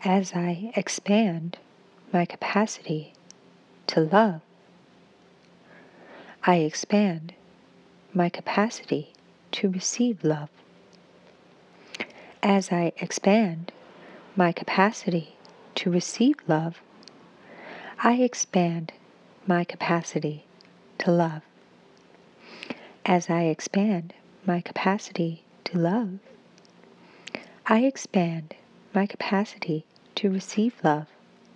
As I expand my capacity to love, I expand my capacity to receive love. As I expand my capacity to receive love, I expand my capacity to love. As I expand my capacity to love, I expand my capacity to receive love.